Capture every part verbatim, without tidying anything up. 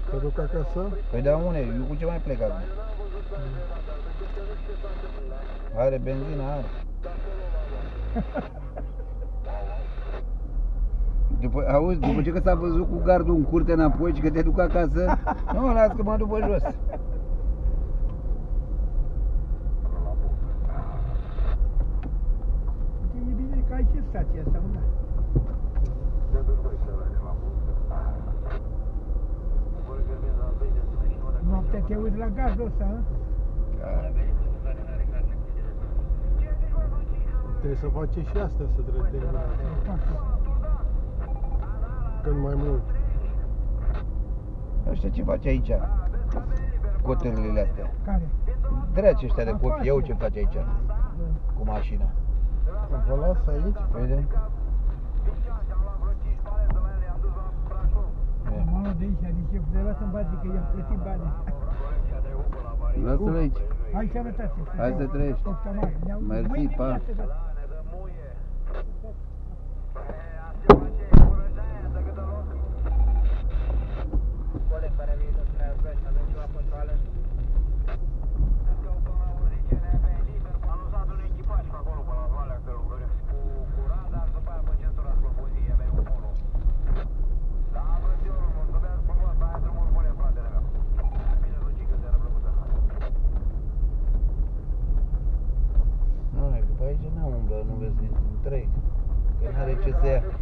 Te duc acasă? Păi da, une, eu cu ce mai plec acum? Are benzină, are. După, auzi, după ce că s-a văzut cu gardul în curte înapoi și că te duc acasă, nu, las că mă duc pe jos. E bine că ai și stația asta, nu? Noaptea te uiți la gardul ăsta, hă? Trebuie să faci și astea, să te termine. Cât mai mult. Nu știu ce faci aici, cotările astea. Care? Dragi ăștia de copii, eu ce faci aici, cu mașina. Vă las aici? Vede? Mă, de aici, adică de la să-mi bage că i-am plătit banii. Lasă-l aici. Hai sănătate. Hai să trăiești. Mersi, pa. Aici n-am umblat, nu vezi, întreg, că n-are ce să ia.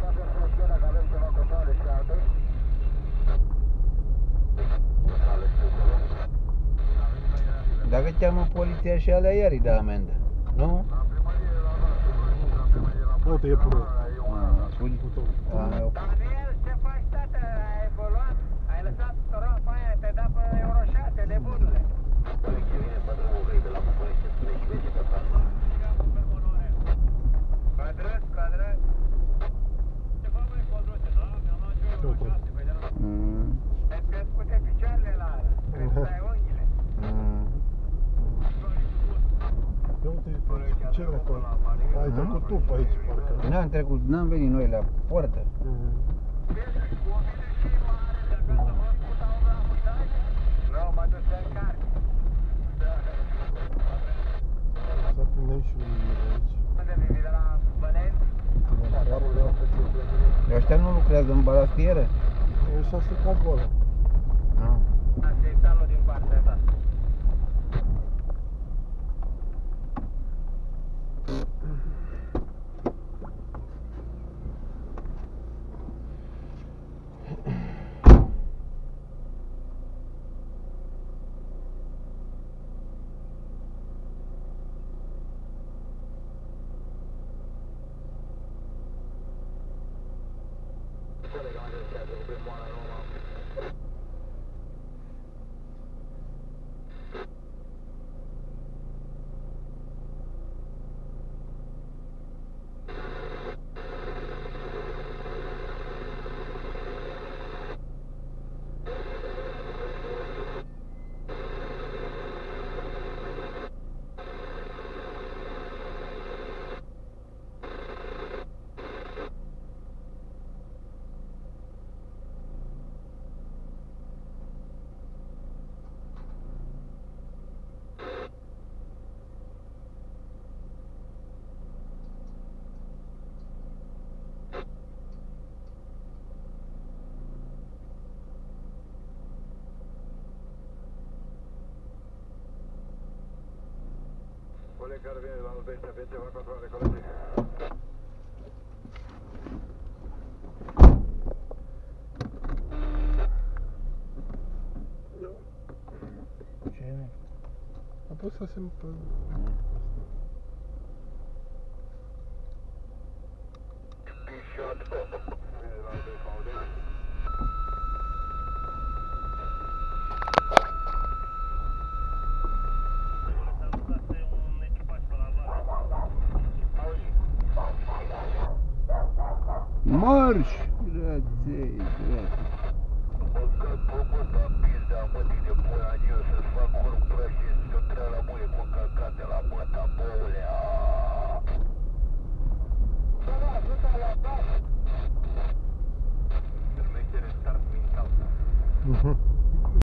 Dacă cheamă poliția și alea, iar îi dă amendă, nu? Uite, e pune. Puni? Daniel, ce faci, tată? Ai evoluat? Ai lăsat rampa aia, te-ai dat pe Euro șase, nebunule. Cadrăs, cadrăs. Ceva mai codruse, da? Mi-am luat eu Euro șase, pe de la... Ai crescute picioarele la ala, crescutai unghiile. Uite, ce record? Ai trecut tu pe aici, parcă. N-am trecut, n-am venit noi la poartă. Nu, mă duc să încarc. Să prindem și unii aici. Unde vii, de la Bănești? Ăștia nu lucrează în balastieră? Ăștia sunt acolo. Nu. Asta e stalul din partea ta. Coleg care vine la Albeștia, pe ceva controle, colegii. Ce e? Apăsasem pe... Marș! Grație, grație. Mhm.